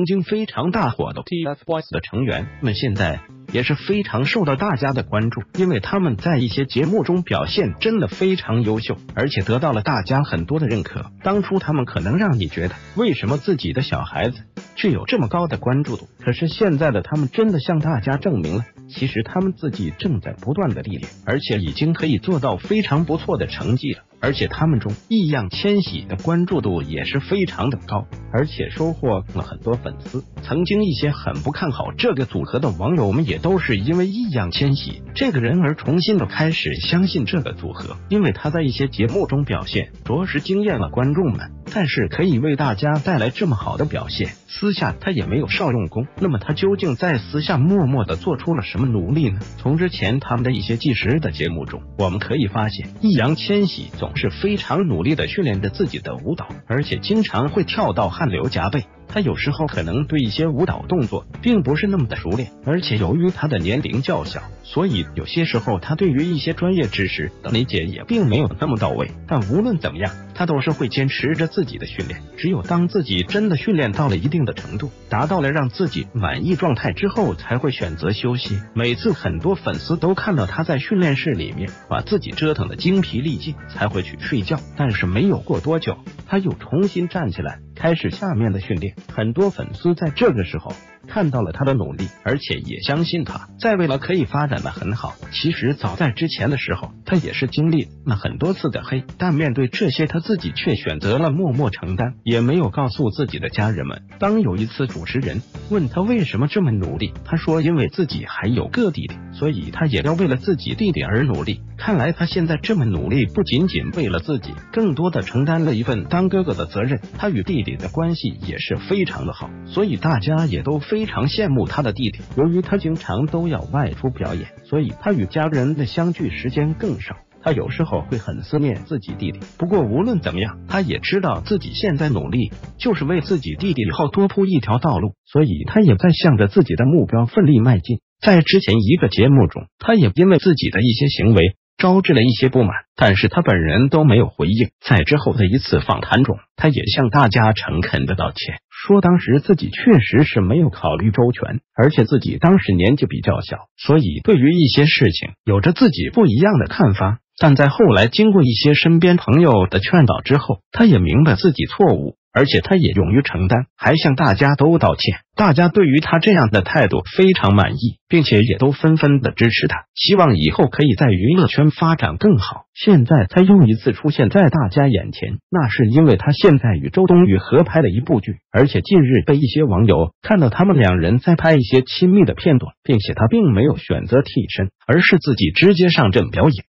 曾经非常大火的 TFBOYS 的成员们现在也是非常受到大家的关注，因为他们在一些节目中表现真的非常优秀，而且得到了大家很多的认可。当初他们可能让你觉得为什么自己的小孩子却有这么高的关注度，可是现在的他们真的向大家证明了，其实他们自己正在不断的历练，而且已经可以做到非常不错的成绩了。而且他们中易烊千玺的关注度也是非常的高，而且收获了很多粉丝。曾经一些很不看好这个组合的网友们也都是因为易烊千玺这个人而重新的开始相信这个组合，因为他在一些节目中表现着实惊艳了观众们。但是可以为大家带来这么好的表现，私下他也没有少用功。那么他究竟在私下默默的做出了什么努力呢？从之前他们的一些计时的节目中，我们可以发现易烊千玺总是非常努力的训练着自己的舞蹈，而且经常会跳到汗流浃背。他有时候可能对一些舞蹈动作并不是那么的熟练，而且由于他的年龄较小，所以有些时候他对于一些专业知识的理解也并没有那么到位。但无论怎么样，他都是会坚持着自己的训练，只有当自己真的训练到了一定的程度，达到了让自己满意状态之后，才会选择休息。每次很多粉丝都看到他在训练室里面把自己折腾的精疲力尽，才会去睡觉。但是没有过多久，他又重新站起来，开始下面的训练。很多粉丝在这个时候看到了他的努力，而且也相信他在未来可以发展的很好。其实早在之前的时候，他也是经历了很多次的黑，但面对这些他自己却选择了默默承担，也没有告诉自己的家人们。当有一次主持人问他为什么这么努力，他说因为自己还有个弟弟，所以他也要为了自己弟弟而努力。看来他现在这么努力不仅仅为了自己，更多的承担了一份当哥哥的责任。他与弟弟的关系也是非常的好，所以大家也都非常羡慕他的弟弟。由于他经常都要外出表演，所以他与家人的相聚时间更少。他有时候会很思念自己弟弟，不过无论怎么样，他也知道自己现在努力就是为自己弟弟以后多铺一条道路，所以他也在向着自己的目标奋力迈进。在之前一个节目中，他也因为自己的一些行为招致了一些不满，但是他本人都没有回应。在之后的一次访谈中，他也向大家诚恳的道歉，说当时自己确实是没有考虑周全，而且自己当时年纪比较小，所以对于一些事情有着自己不一样的看法。但在后来经过一些身边朋友的劝导之后，他也明白自己错误，而且他也勇于承担，还向大家都道歉。大家对于他这样的态度非常满意，并且也都纷纷的支持他，希望以后可以在娱乐圈发展更好。现在他又一次出现在大家眼前，那是因为他现在与周冬雨合拍了一部剧，而且近日被一些网友看到他们两人在拍一些亲密的片段，并且他并没有选择替身，而是自己直接上阵表演。